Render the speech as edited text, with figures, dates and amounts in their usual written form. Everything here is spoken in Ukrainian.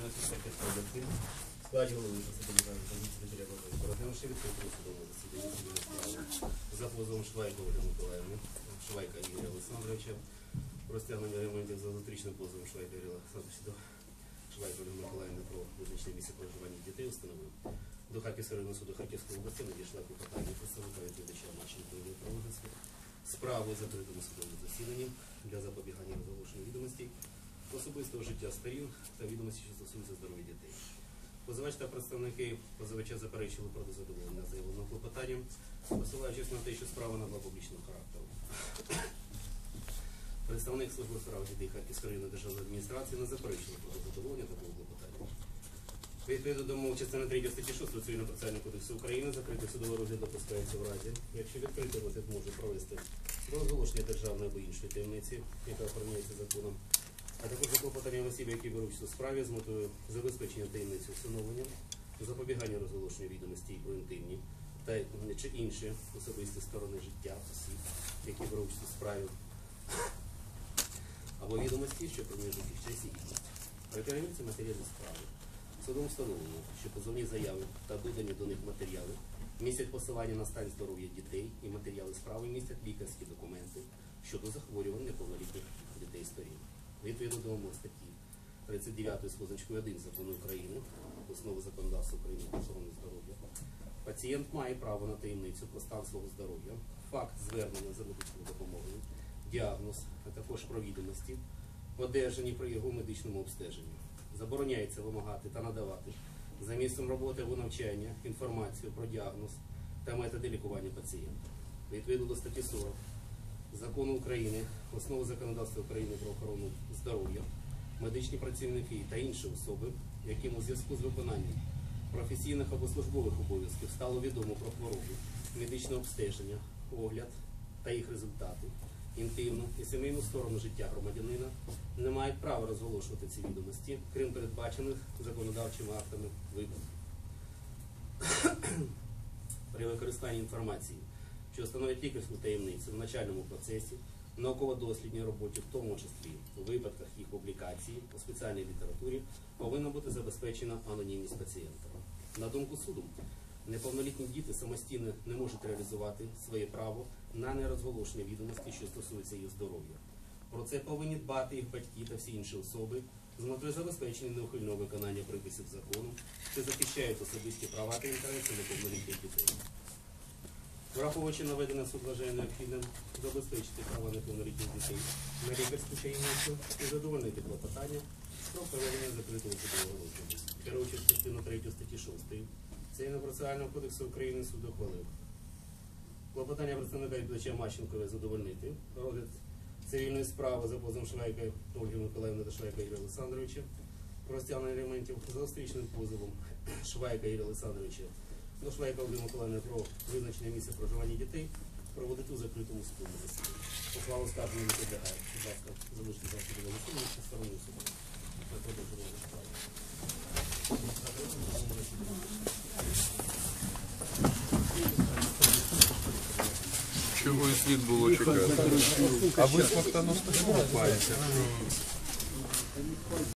складі голови засідання комісії Теребової, розглянувши відкритого судового засідання за позовом Швайка Ольги Миколаївни, Швайка Ігоря Олександровича, про стягнення ремонтів за електричним позовом Швайка Ігоря Олександровича до Швайка Ольги Миколаївни про визначення місця проживання дітей установив. До Харківського районного суду Харківської області надійшла клопотання представника відповідача Марченко Ігоря проводиться справу в закритому судовому засіданні для запобігання розголошення відомостей особистого життя сторін та відомості, що стосуються здоров'я дітей. Позивач та представники позивача заперечили проти задоволення заявленого клопотанням, посилаючись на те, що справа набула публічного характеру. Представник служби справ дітей Харківської районної державної адміністрації не заперечили проти задоволення такого клопотання. Відповідно до умов частини 3 статті 6 Цивільно-процесуального кодексу України, закритий судовий розгляд допускається в разі, якщо відкритий розгляд може провести до розголошення державної або іншої таємниці, яка охороняється законом, а також за клопотанням осіб, які беруть участь у справі з метою забезпечення таємниці встановлення, запобігання розголошенню відомостей про інтимні та чи інші особисті сторони життя осіб, які беруть участь у справі, або відомості, що проміжуть їх честь і гідність. Перевіряються матеріали справи. Судом встановлено, що позовні заяви та додані до них матеріали містять посилання на стан здоров'я дітей і матеріали справи містять лікарські документи щодо захворювань неповнолітніх дітей сторін. Відповідно до умов статті 39 з позначкою 1 Закону України, основи законодавства України про охорону здоров'я, пацієнт має право на таємницю про стан свого здоров'я, факт звернення за медичною допомогою, діагноз, а також про відомості, одержані при його медичному обстеженні. Забороняється вимагати та надавати за місцем роботи або навчання інформацію про діагноз та методи лікування пацієнта. Відповідно до статті 40 Закону України, основи законодавства України про охорону здоров'я, медичні працівники та інші особи, яким у зв'язку з виконанням професійних або службових обов'язків стало відомо про хвороби, медичне обстеження, огляд та їх результати, інтимну і сімейну сторону життя громадянина, не мають права розголошувати ці відомості, крім передбачених законодавчими актами випадків. При використанні інформації, що становить лікарську таємницю в навчальному процесі, науково-дослідній роботі, в тому числі у випадках їх публікації у спеціальній літературі, повинна бути забезпечена анонімність пацієнта. На думку суду, неповнолітні діти самостійно не можуть реалізувати своє право на нерозголошення відомостей, що стосуються їх здоров'я. Про це повинні дбати їх батьки та всі інші особи з метою забезпечення неухильного виконання приписів закону, що захищають особисті права та інтереси неповнолітніх дітей. Враховуючи наведене, суд вважає необхідним забезпечити права неповнолітніх дітей на лікарську таємницю і задовольнити клопотання про проведення закритого судового розгляду. Керуючись частину 3 статті 6 Цивільно-процесуального кодексу України, суд ухвалив клопотання представника відповідача Марченко задовольнити розгляд цивільної справи за позовом Швайка Ольги Миколаївни та Швайка Ігоря Олександровича про стягнення елементів за зустрічним позовом Швайка Ігоря Олександровича до Швайка Ольги Миколаївни про визначення місця проживання дітей проводити у закритому судовому засіданні. Ухвалу скарження не підлягає. Будь ласка, залиште за судове засідання зі сторони суду. Чого і слід було чекати? А ви смоктану маєте?